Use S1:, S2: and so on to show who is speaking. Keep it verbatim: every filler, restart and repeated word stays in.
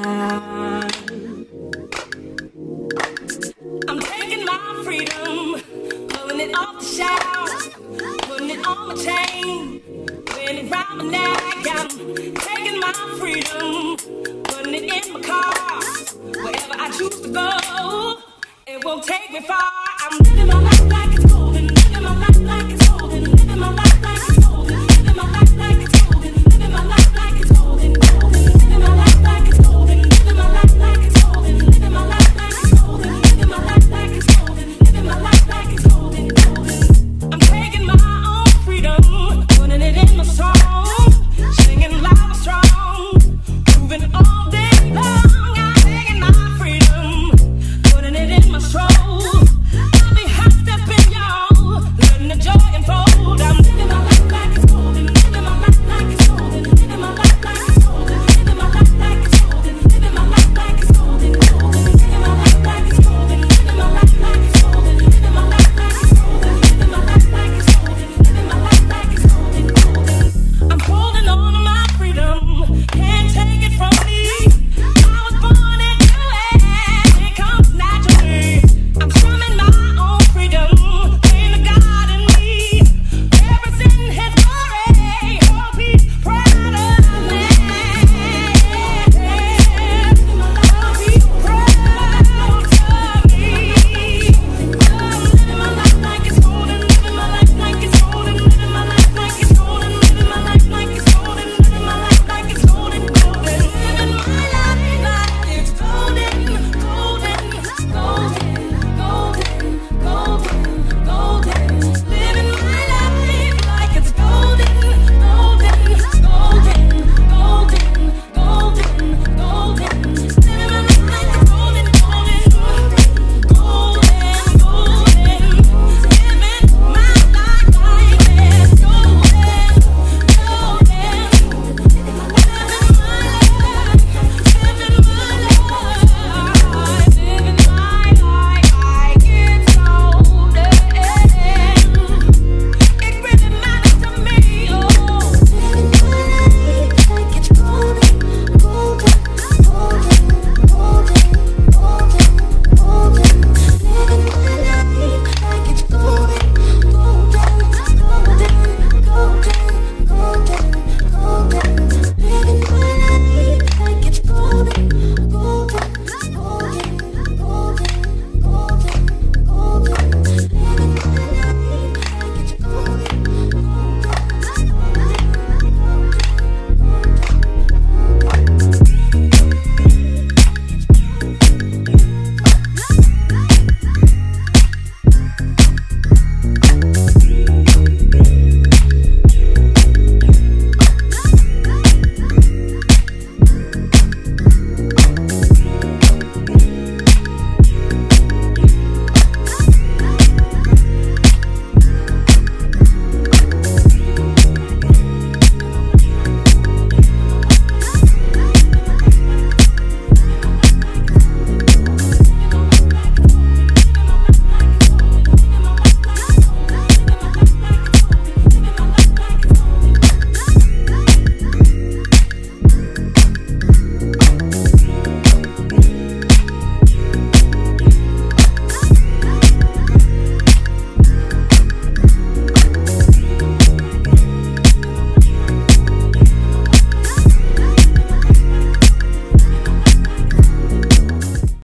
S1: I'm taking my freedom, pulling it off the shelf, putting it on my chain, wearing it round my neck. I'm taking my freedom, putting it in my car, wherever I choose to go, it won't take me far. I'm living my life like it's golden, living my life like it's golden, living my life.